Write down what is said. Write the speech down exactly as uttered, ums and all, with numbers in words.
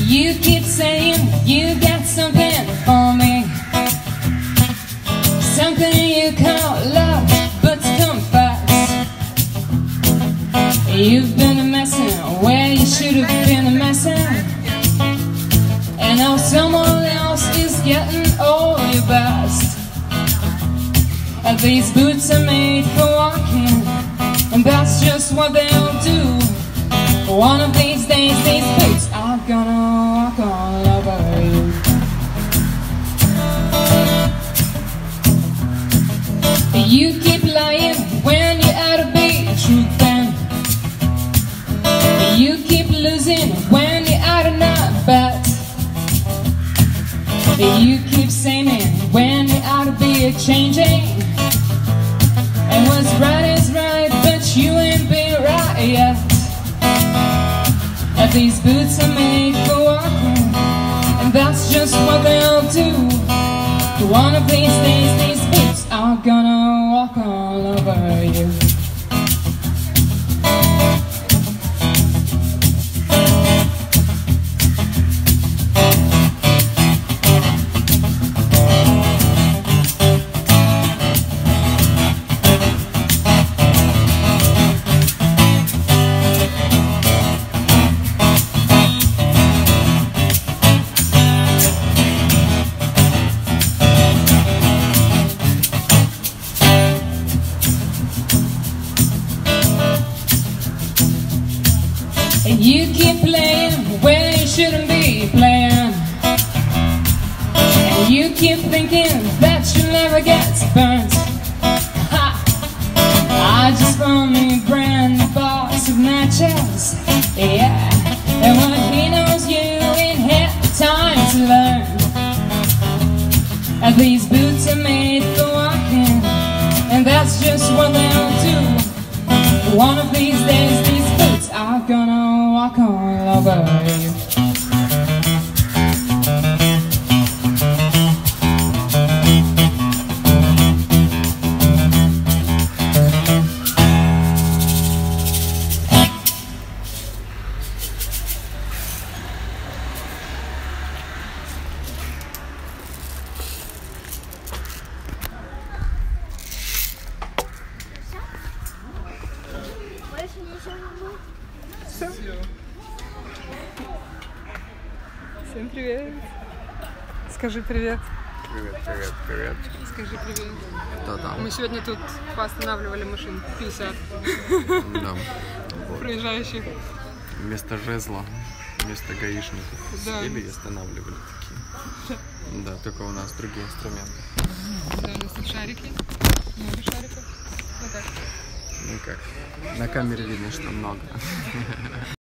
You keep saying you got something for me, something you call love, but come fast. You've been messing where you should have been messing, and now someone else is getting all your best. And these boots are made for walking, and that's just what they'll do. One of these days, these boots are gonna walk all over you. You keep lying when you ought to be truthing. You keep losing when you ought to not bet. You keep saying when you ought to be changing, and what's right is right, but you ain't been right yet. And these boots are made for walking, and that's just what they'll do. One of these days, these boots are gonna walk all over you. And you keep playing where you shouldn't be playing, and you keep thinking that you'll never get burnt. Ha! I just found me a brand new box of matches, yeah. And what he knows you ain't had time to learn. And these boots are made for walking, and that's just what they'll do. One of these days, these boots are gonna walk all over you. Всем привет! Скажи привет. Привет, привет, привет. Скажи привет. Кто там? Мы сегодня тут поостанавливали машин пятьдесят. Да. Вот. Проезжающих. Вместо жезла, вместо гаишников Да. сидели и останавливали такие. Да, только у нас другие инструменты. Да, у нас тут шарики. Много шариков. Вот так. Ну как, на камере видно, что много.